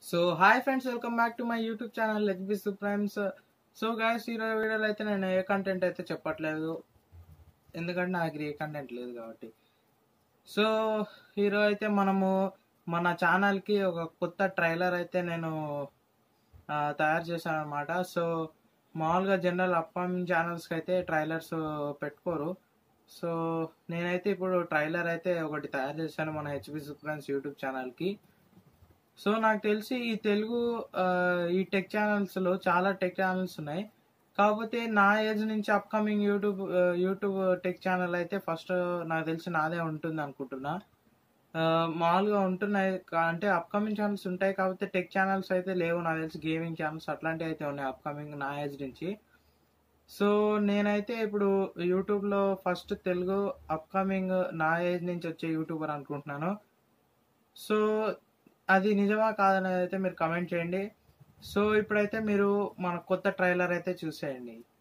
So hi friends, welcome back to my YouTube channel HB supremes. So guys, ఈరోజు వీడియోలో అయితే నేను ఏ content అయితే చెప్పట్లేదు, ఎందుకంటే నా దగ్గర ఏ కంటెంట్ లేదు కాబట్టి. సో ఈరోజు అయితే మనము మన ఛానల్కి ఒక కొత్త ట్రైలర్ అయితే నేను తయారు చేశాను అనమాట. సో మామూలుగా జనరల్ అప్కమింగ్ ఛానల్స్కి అయితే ట్రైలర్స్ పెట్టుకోరు. సో నేనైతే ఇప్పుడు ట్రైలర్ అయితే ఒకటి తయారు చేశాను మన హెచ్బి సుప్రైమ్స్ యూట్యూబ్ ఛానల్కి. సో నాకు తెలిసి ఈ తెలుగు ఈ టెక్ ఛానల్స్లో చాలా టెక్ ఛానల్స్ ఉన్నాయి. కాకపోతే నా ఏజ్ నుంచి అప్కమింగ్ యూట్యూబ్ టెక్ ఛానల్ అయితే ఫస్ట్ నాకు తెలిసి నాదే ఉంటుంది అనుకుంటున్నా. మామూలుగా ఉంటున్నాయి అంటే అప్కమింగ్ ఛానల్స్ ఉంటాయి, కాకపోతే టెక్ ఛానల్స్ అయితే లేవు నాకు తెలిసి. గేమింగ్ ఛానల్స్ అట్లాంటివి అయితే ఉన్నాయి అప్కమింగ్ నా ఏజ్ నుంచి. సో నేనైతే ఇప్పుడు యూట్యూబ్లో ఫస్ట్ తెలుగు అప్కమింగ్ నా ఏజ్ నుంచి వచ్చే యూట్యూబర్ అనుకుంటున్నాను. సో అది నిజమా కాదనేది అయితే మీరు కమెంట్ చేయండి. సో ఇప్పుడైతే మీరు మన కొత్త ట్రైలర్ అయితే చూసేయండి.